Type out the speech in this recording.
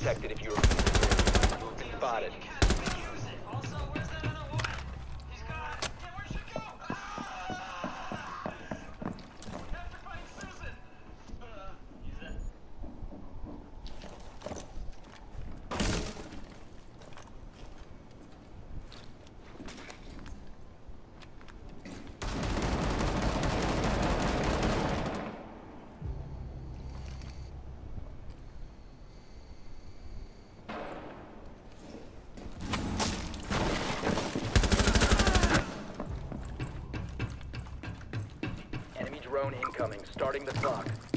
detected if you are moved and spotted. Enemy drone incoming, starting the clock.